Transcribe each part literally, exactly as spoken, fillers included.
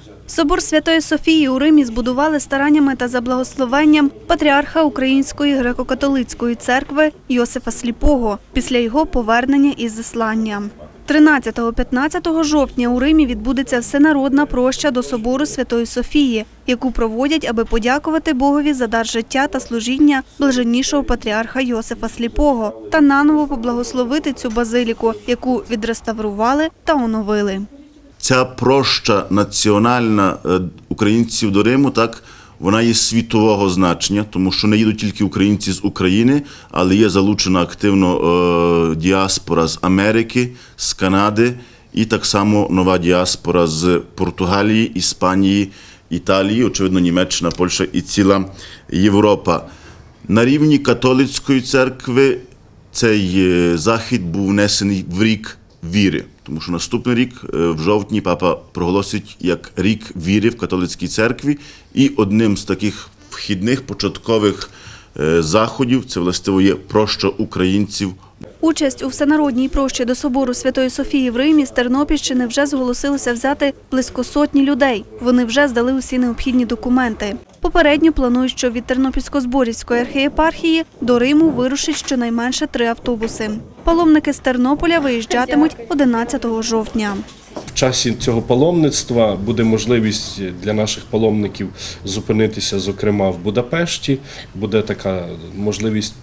Собор Святої Софії у Римі збудували стараннями та за благословенням патріарха Української греко-католицької церкви Йосифа Сліпого після його повернення із заслання. тринадцятого-п'ятнадцятого жовтня у Римі відбудеться всенародна проща до Собору Святої Софії, яку проводять, аби подякувати Богові за дар життя та служіння блаженнішого патріарха Йосифа Сліпого та наново поблагословити цю базиліку, яку відреставрували та оновили. Ця проща національна українців до Риму, так, вона є світового значення, тому що не їдуть тільки українці з України, але є залучена активно е, діаспора з Америки, з Канади і так само нова діаспора з Португалії, Іспанії, Італії, очевидно, Німеччина, Польща і ціла Європа. На рівні католицької церкви цей захід був внесений в рік віри. Тому що наступний рік, в жовтні, папа проголосить як рік віри в католицькій церкві. І одним з таких вхідних початкових заходів це, властиво, є проща українців. Участь у всенародній прощі до Собору Святої Софії в Римі з Тернопільщини вже зголосилося взяти близько сотні людей. Вони вже здали усі необхідні документи. Попередньо планують, що від Тернопільсько-Зборівської архієпархії до Риму вирушить щонайменше три автобуси. Паломники з Тернополя виїжджатимуть одинадцятого жовтня. В часі цього паломництва буде можливість для наших паломників зупинитися, зокрема, в Будапешті. Буде така можливість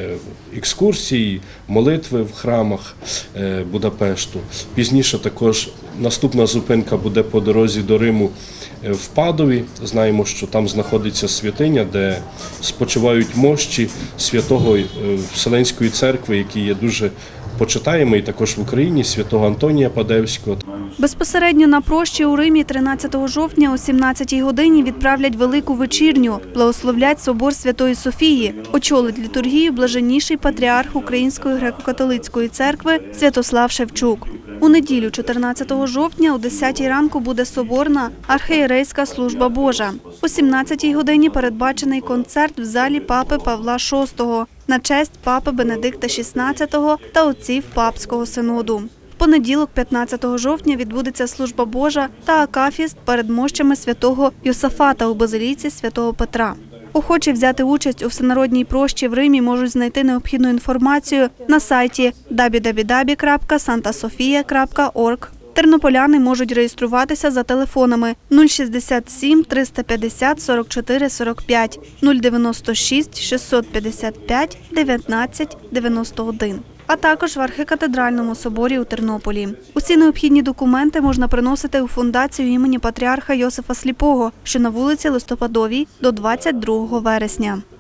екскурсій, молитви в храмах Будапешту. Пізніше також наступна зупинка буде по дорозі до Риму в Падові. Знаємо, що там знаходиться святиня, де спочивають мощі святого Вселенської церкви, який є дуже почитаємий також в Україні, святого Антонія Падевського. Безпосередньо на прощі у Римі тринадцятого жовтня о сімнадцятій годині відправлять велику вечірню, благословлять Собор Святої Софії, очолить літургію блаженніший патріарх Української греко-католицької церкви Святослав Шевчук. У неділю чотирнадцятого жовтня о десятій ранку буде соборна архієрейська служба Божа. О сімнадцятій годині передбачений концерт в залі папи Павла шостого на честь папи Бенедикта шістнадцятого та отців Папського синоду. В понеділок, п'ятнадцятого жовтня, відбудеться служба Божа та акафіст перед мощами святого Йосафата у базиліці святого Петра. Охочі взяти участь у всенародній прощі в Римі можуть знайти необхідну інформацію на сайті дабл ю дабл ю дабл ю крапка санта софія крапка орг. Тернополяни можуть реєструватися за телефонами нуль шістдесят сім триста п'ятдесят сорок чотири сорок п'ять, нуль дев'яносто шість шістсот п'ятдесят п'ять дев'ятнадцять дев'яносто один, а також в архікатедральному соборі у Тернополі. Усі необхідні документи можна приносити у фундацію імені патріарха Йосифа Сліпого, що на вулиці Листопадовій, до двадцять другого вересня.